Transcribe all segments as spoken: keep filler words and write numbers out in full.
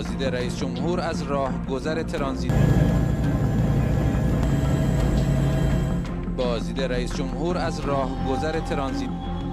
بازدید رئیس جمهور از راهگذر ترانزیت بازدید رئیس جمهور از راهگذر ترانزیت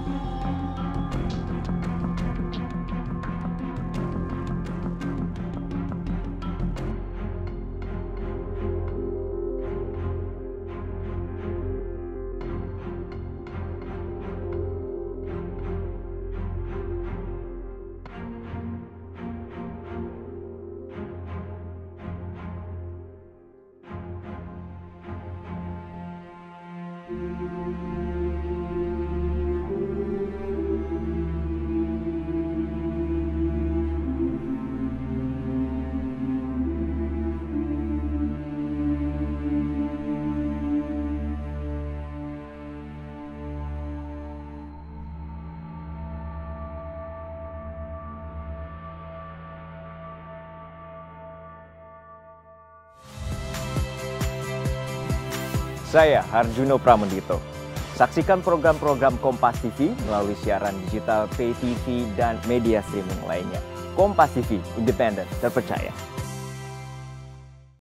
Saya Harjuno Pramendito. Saksikan program-program Kompas T V melalui siaran digital, pay T V, dan media streaming lainnya. Kompas T V, independen, terpercaya.